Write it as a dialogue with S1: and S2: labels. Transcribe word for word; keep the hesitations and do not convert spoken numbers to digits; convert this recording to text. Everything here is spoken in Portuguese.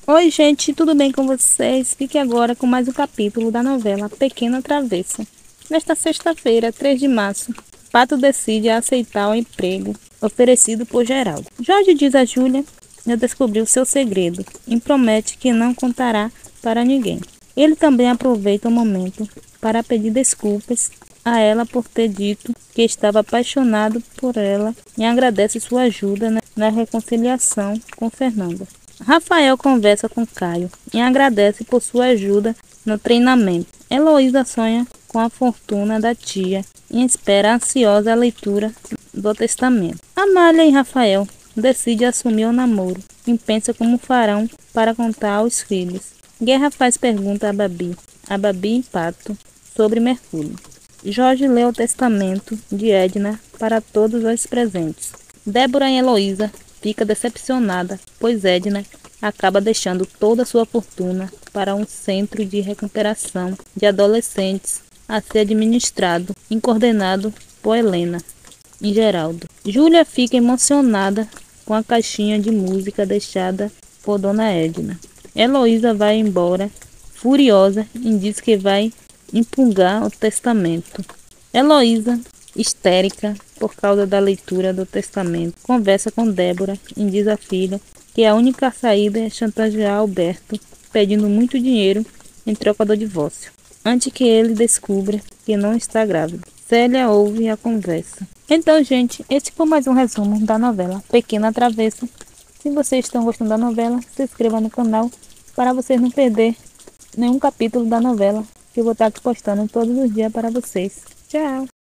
S1: Oi, gente, tudo bem com vocês? Fique agora com mais um capítulo da novela Pequena Travessa. Nesta sexta-feira, três de março, Pato decide aceitar o emprego oferecido por Geraldo. Jorge diz a Júlia que descobriu seu segredo e promete que não contará para ninguém. Ele também aproveita o momento para pedir desculpas a ela por ter dito que estava apaixonado por ela e agradece sua ajuda na reconciliação com Fernanda. Rafael conversa com Caio e agradece por sua ajuda no treinamento. Heloísa sonha com a fortuna da tia e espera ansiosa a leitura do testamento. Amália e Rafael decidem assumir o namoro e pensam como farão para contar aos filhos. Guerra faz pergunta a Babi, a Babi e Pato, sobre Mercúrio. Jorge lê o testamento de Edna para todos os presentes. Débora e Heloísa fica decepcionada, pois Edna acaba deixando toda a sua fortuna para um centro de recuperação de adolescentes a ser administrado e coordenado por Helena e Geraldo. Júlia fica emocionada com a caixinha de música deixada por Dona Edna. Heloísa vai embora, furiosa, e diz que vai impugnar o testamento. Heloísa, histérica por causa da leitura do testamento, conversa com Débora e diz à filha que a única saída é chantagear Alberto, pedindo muito dinheiro em troca do divórcio, antes que ele descubra que não está grávida. Célia ouve a conversa. Então, gente, esse foi mais um resumo da novela Pequena Travessa. Se vocês estão gostando da novela, se inscreva no canal para vocês não perder nenhum capítulo da novela, que eu vou estar aqui postando todos os dias para vocês. Tchau!